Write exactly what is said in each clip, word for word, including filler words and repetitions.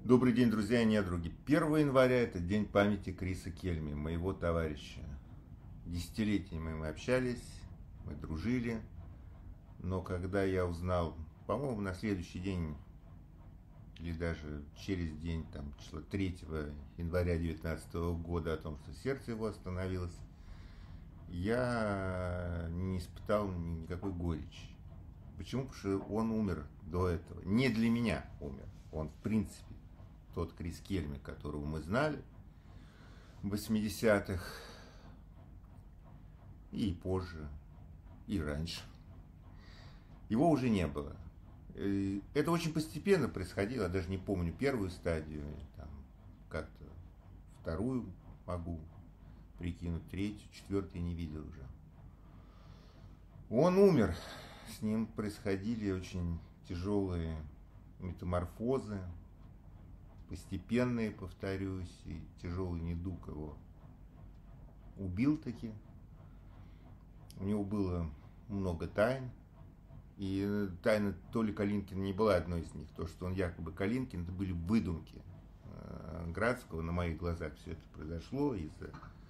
Добрый день, друзья и недруги. первое января – это день памяти Криса Кельми, моего товарища. Десятилетиями мы общались, мы дружили, но когда я узнал, по-моему, на следующий день или даже через день, там, число третьего января две тысячи девятнадцатого года, о том, что сердце его остановилось, я не испытал никакой горечи. Почему? Потому что он умер до этого. Не для меня умер. Он, в принципе, тот Крис Кельми, которого мы знали в восьмидесятых, и позже, и раньше. Его уже не было. Это очень постепенно происходило, я даже не помню первую стадию, там, как-то вторую могу прикинуть, третью, четвертую не видел уже. Он умер, с ним происходили очень тяжелые метаморфозы, постепенные, повторюсь, и тяжелый недуг его убил таки. У него было много тайн, и тайна Толи Калинкина не была одной из них. То, что он якобы Калинкин, это были выдумки Градского. На моих глазах все это произошло из-за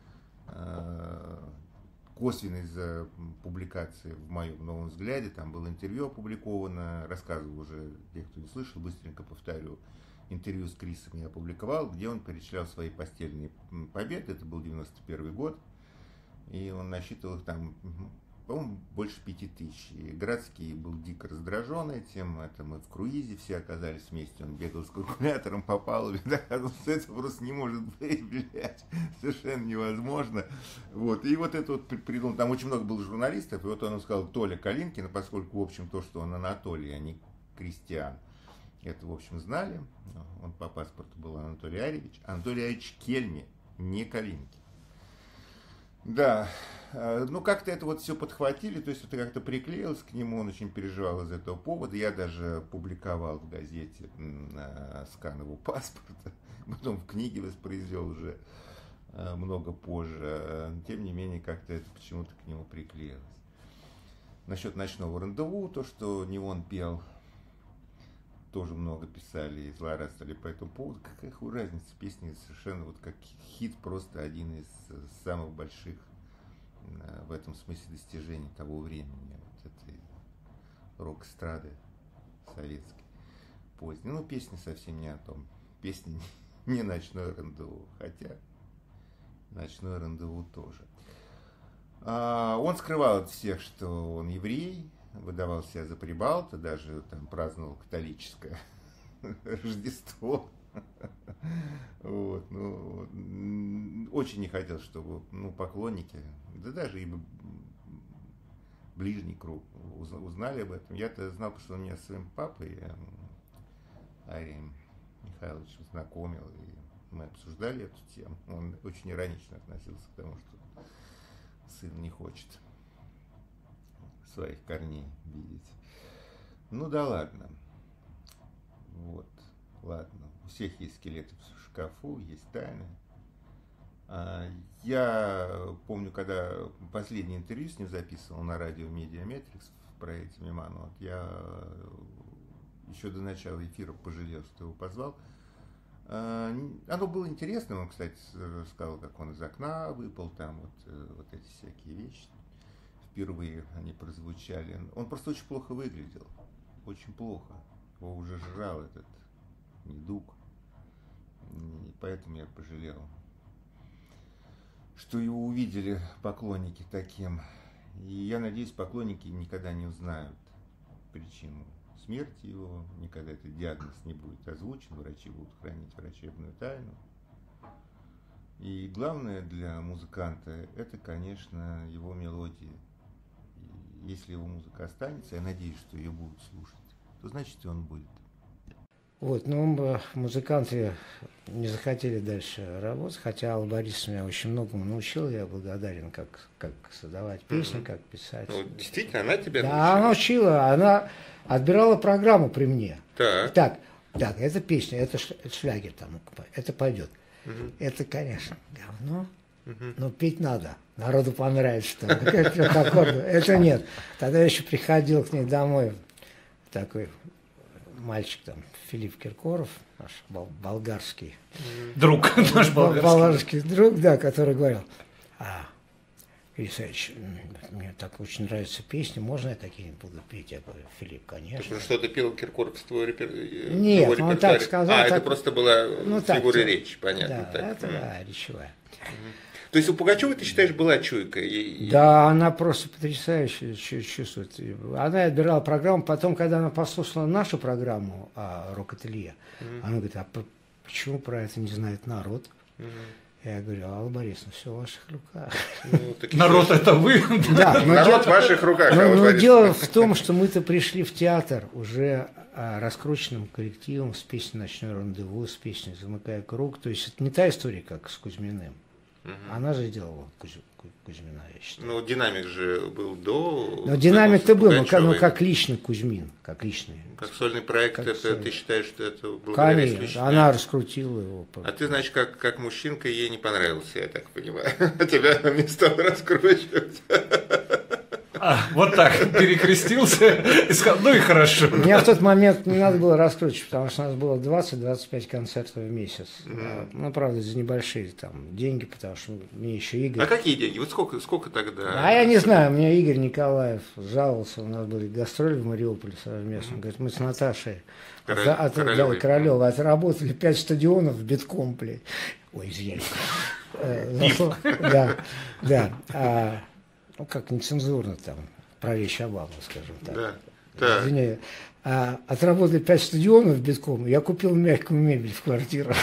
косвенно из-за публикации в моем новом взгляде. Там было интервью опубликовано, рассказывал уже, те, кто не слышал, быстренько повторю. Интервью с Крисом я опубликовал, где он перечислял свои постельные победы. Это был девяносто первый год. И он насчитывал их там, по-моему, больше пяти тысяч. И Градский был дико раздражен этим. Это мы в круизе все оказались вместе. Он бегал с калькулятором по палубе. Доказывал, что это просто не может быть, блядь. Совершенно невозможно. Вот. И вот это вот придумал. Там очень много было журналистов. И вот он сказал Толя Калинкин, поскольку, в общем, то, что он Анатолий, а не Кристиан. Это, в общем, знали. Он по паспорту был Анатолий Арьевич. Анатолий Арьевич Кельми, не Калинкин. Да, ну как-то это вот все подхватили, то есть это как-то приклеилось к нему, он очень переживал из этого повода. Я даже публиковал в газете скан его паспорта, потом в книге воспроизвел уже много позже. Тем не менее, как-то это почему-то к нему приклеилось. Насчет «Ночного рандеву», то, что не он пел, тоже много писали и злорадствовали по этому поводу. Какая хуй разница, песни совершенно вот как хит, просто один из самых больших в этом смысле достижений того времени, вот этой рок-эстрады советской поздней. Ну, песни совсем не о том. Песни не «Ночное рандеву», хотя «Ночное рандеву» тоже. А, он скрывал от всех, что он еврей, выдавал себя за прибалта, даже там праздновал католическое Рождество. Вот, ну, очень не хотел, чтобы ну, поклонники, да даже и ближний круг узнали об этом. Я-то знал, потому что он меня с своим папой Арием Михайловичем знакомил, и мы обсуждали эту тему. Он очень иронично относился к тому, что сын не хочет своих корней видеть. Ну да ладно. Вот, ладно. У всех есть скелеты в шкафу, есть тайны. Я помню, когда последнее интервью с ним записывал на радио Медиаметрикс в проекте Миман, вот я еще до начала эфира пожалел, что его позвал. Оно было интересно, он, кстати, рассказал, как он из окна выпал, там вот, вот эти всякие вещи. Впервые они прозвучали. Он просто очень плохо выглядел. Очень плохо. Его уже жрал этот недуг. И поэтому я пожалел, что его увидели поклонники таким. И я надеюсь, поклонники никогда не узнают причину смерти его. Никогда этот диагноз не будет озвучен. Врачи будут хранить врачебную тайну. И главное для музыканта – это, конечно, его мелодии. Если его музыка останется, я надеюсь, что ее будут слушать, то значит и он будет. Вот, ну, музыканты не захотели дальше работать, хотя Алла Борисовна меня очень многому научила, я благодарен, как, как создавать песни, mm-hmm. как писать. Ну, действительно, она тебя да, научила? Да, она учила, она отбирала программу при мне. Так. Так, так, эта песня, это шлягер там, это пойдет. Mm-hmm. Это, конечно, говно. Угу. Но петь надо, народу понравится. Это нет. Тогда я еще приходил к ней домой, такой мальчик там, Филипп Киркоров, наш бол болгарский. Друг наш болгарский. Болгарский друг, да, который говорил, а, Ильич, мне так очень нравятся песни, можно я такие буду петь? Я говорю, Филипп, конечно. Что-то пел Киркоров в твой репер... Нет, он репертуаре. Так сказал. А, так... это просто была ну, фигура так, речи, понятно. Да, так. это да, речевая. То есть у Пугачевой, ты считаешь, была чуйка? И... Да, она просто потрясающе чувствует. Она отбирала программу, потом, когда она послушала нашу программу о рок-ателье, mm-hmm. она говорит, а почему про это не знает народ? Mm-hmm. Я говорю, Алла Борисовна, все в ваших руках. Ну, народ все... это вы? Да, народ дело... в ваших руках. Но, но дело в том, что мы-то пришли в театр уже раскрученным коллективом с песней «Ночной рандеву», с песней «Замыкая круг». То есть это не та история, как с Кузьминым. Угу. Она же сделала Кузь... Кузьмина, я считаю. Ну, динамик же был до... Но динамик-то был, но как, ну, как личный Кузьмин, как личный. Как сольный проект, как это, сольный. Ты считаешь, что это благодаря исключительно? Она раскрутила его. А ты, значит, как, как мужчинка ей не понравился, я так понимаю. Тебя не стал раскручивать. А, вот так, перекрестился и сказал, ну и хорошо. Мне в тот момент не надо было раскручивать, потому что у нас было двадцать-двадцать пять концертов в месяц. Mm-hmm. Ну, правда, за небольшие там деньги, потому что мне еще Игорь... А какие деньги? Вот сколько, сколько тогда? А я не знаю, мне Игорь Николаев жаловался, у нас были гастроли в Мариуполе совместно. Mm-hmm. Говорит, мы с Наташей Король... от, от, Королевой. Да, Королевой отработали пять стадионов битком, блядь. Ой, извиняюсь. Да, да. Ну, как нецензурно там, про речь Обамы, скажем так. Да, да. Извиняюсь. А, отработали пять стадионов битком, я купил мягкую мебель в квартиру.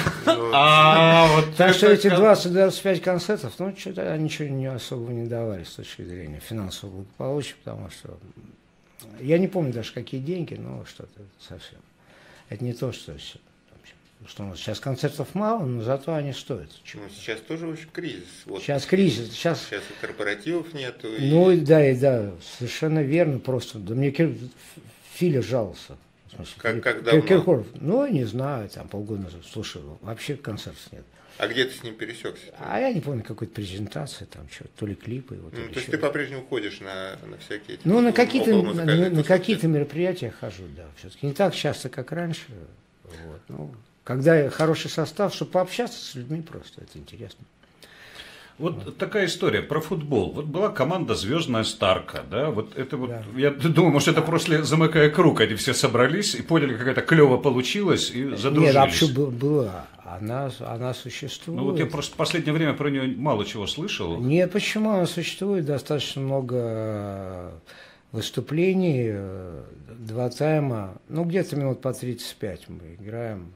Так что эти двадцать-двадцать пять концертов, ну, что-то ничего не особо не давали с точки зрения финансового благополучия, потому что я не помню даже, какие деньги, но что-то совсем. Это не то, что... Что у нас сейчас концертов мало, но зато они стоят. Ну, сейчас тоже, в общем, кризис. Вот. Сейчас кризис. Сейчас... сейчас и корпоративов нету. И... Ну, да, и да, совершенно верно. Просто, да мне Кир... Филя жаловался. В смысле, как, Кир... как давно? Киркоров. Ну, не знаю, там полгода назад. Слушай, вообще концертов нет. А где ты с ним пересекся? А я не помню, какой-то презентации, там что, то ли клипы. Вот, ну, то есть ты по-прежнему ходишь на, на всякие... Ну, на какие-то, на, на, на какие-то мероприятия хожу, да. Все-таки не так часто, как раньше. Вот, ну... Когда хороший состав, чтобы пообщаться с людьми просто, это интересно. Вот, вот такая история про футбол. Вот была команда «Звездная Старка», да, вот это вот, да. Я думаю, может, это после «Замыкая круг», они все собрались и поняли, как это клево получилось, и задружились. Нет, вообще была, она, она существует. Ну вот я просто в последнее время про нее мало чего слышал. Нет, почему она существует, достаточно много выступлений, два тайма, ну где-то минут по тридцать пять мы играем.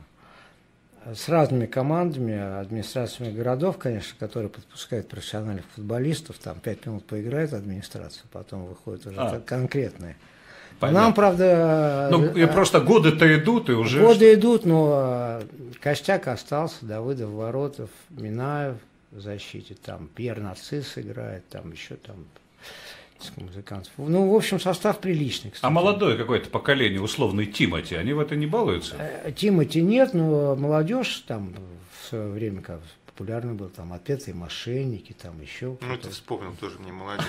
С разными командами, администрациями городов, конечно, которые подпускают профессиональных футболистов, там пять минут поиграет администрация, потом выходит уже а, конкретные. Понятно. Нам, правда... Ну, и просто годы-то идут, и уже... Годы идут, но костяк остался, Давыдов, Воротов, Минаев в защите, там Пьер Нарцисс играет, там еще там... музыкантов. Ну, в общем, состав приличный. Кстати. А молодое какое-то поколение, условный Тимати, они в это не балуются? Тимати нет, но молодежь там в свое время как популярный был, там «Отпетые мошенники», там еще. Ну, ты вспомнил тоже мне молодежь.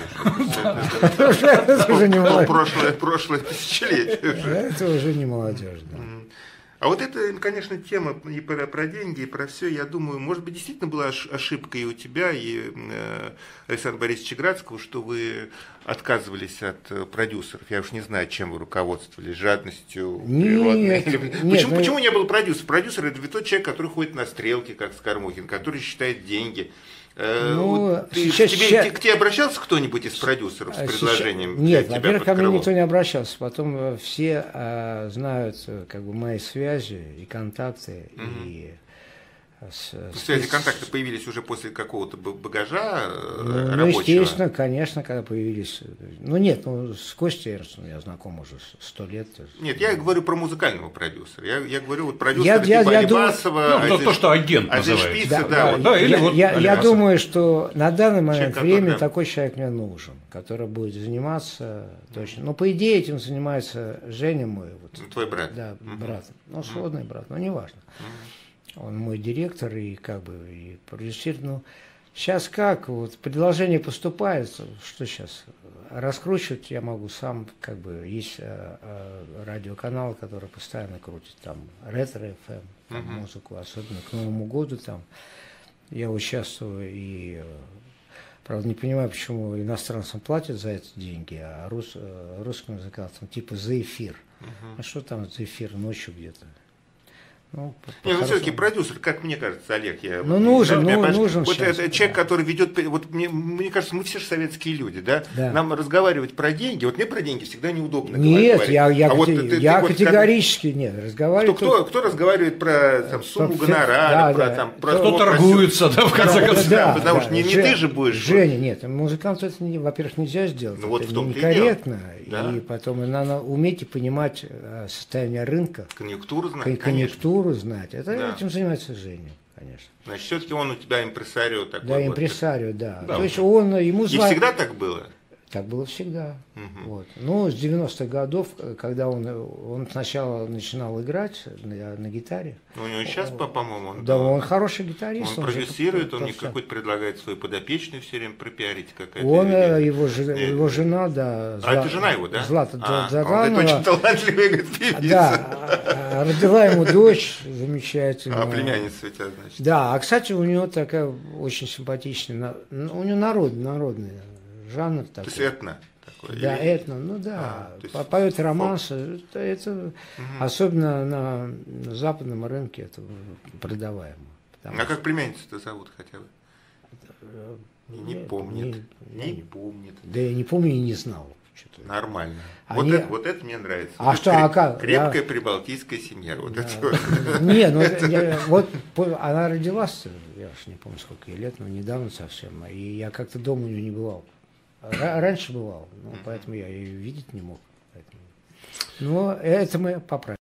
Это уже не молодежь. Прошлое тысячелетие. Это уже не молодежь, да. А вот это, конечно, тема и про, про деньги, и про все, я думаю, может быть, действительно была ошибка и у тебя, и э, Александра Борисовича Градского, что вы отказывались от продюсеров. Я уж не знаю, чем вы руководствовались, жадностью, природной. Нет, почему, нет, почему ну... не было продюсера? Продюсер – это ведь тот человек, который ходит на стрелки, как Скормухин, который считает деньги. Ну, Ты, сейчас, тебе, сейчас... К тебе обращался кто-нибудь из продюсеров с предложением? Сейчас... Нет, во-первых, ко мне никто не обращался. Потом все а, знают как бы мои связи и контакты. Угу. И с, связи и контакты появились уже после какого-то багажа ну, рабочего? Ну, естественно, конечно, когда появились. Ну, нет, ну, с Костей Эрнстом я знаком уже сто лет. Нет, я говорю про музыкального продюсера. Я, я говорю вот продюсера я, типа я, Алибасова. Я думаю, ну, то, что агент называется. Да, да, да, да, или я, вот я, я думаю, что на данный момент человек, времени который... такой человек мне нужен, который будет заниматься точно. Но, по идее, этим занимается Женя мой. Вот, твой брат. Да, угу. брат. Ну, сводный угу. брат, но неважно. Угу. Он мой директор и как бы и продюсер. Ну, Сейчас как? Вот предложение поступает, что сейчас? Раскручивать я могу сам, как бы, есть э, э, радиоканал, который постоянно крутит там ретро эф эм, там, uh-huh. музыку, особенно к Новому году там. Я участвую и, э, правда, не понимаю, почему иностранцам платят за это деньги, а рус, э, русским музыкантам типа за эфир. Uh-huh. А что там за эфир ночью где-то? Ну, Нет, ну все-таки продюсер, как мне кажется, Олег, я... Ну, нужен, да, ну, нужен вот сейчас, это человек, да. который ведет... Вот мне, мне кажется, мы все же советские люди, да? Да. Нам разговаривать про деньги, вот мне про деньги всегда неудобно Нет, говорить. я, я, а вот кати... ты, я ты, категорически вот, нет, разговариваю... Кто, кто, кто разговаривает про там, сумму про... гонорара, да, про... да. Там, про кто про торгуется, да, в конце да, концов. да, потому да, что не, не Жень, ты же будешь... Женя, нет, музыканту это, не, во-первых, нельзя сделать, Ну, вот это в том-то и некорректно, и, да. и потом надо уметь и понимать состояние рынка, конъюнктуру знать, конъюнктуру знать, это да. Этим занимается Женя, конечно. Значит, все-таки он у тебя импресарио такой. Да, вот. импресарио, да. Да. То есть он, ему И звали... всегда так было? Так было всегда. Угу. Вот. Ну, с девяностых годов, когда он, он сначала начинал играть на, на гитаре. Ну, у него сейчас, по-моему, он... Да, он хороший гитарист. Он, он продюсирует, же, он мне какой-то предлагает свою подопечную все время пропиарить. Какая-то он, идея. его, жена, его жена, да. А это жена его, да? Злата а, Заранова. Он очень талантливая, говорит, певица. Да, родила ему дочь замечательная. А племянница у тебя, значит. Да, а, кстати, у него такая очень симпатичная, у него народ, народный жанр такой. То есть этно? Такое, Да, или... этно, ну да, а, есть... поет романсы, это, это угу. Особенно на, на западном рынке это продаваемо. А что... как племянницу-то зовут хотя бы? Не, не помнит, не, не, не помнит. Да я не помню и не знал. Что-то. Нормально. Они... Вот, это, вот это мне нравится. А вот что, креп... а как? Крепкая я... прибалтийская семья. Вот да. это. Не, ну вот она родилась, я уж не помню сколько ей лет, но недавно совсем, и я как-то дома у нее не бывал. Раньше бывал, но поэтому я ее видеть не мог. Но это мы поправим.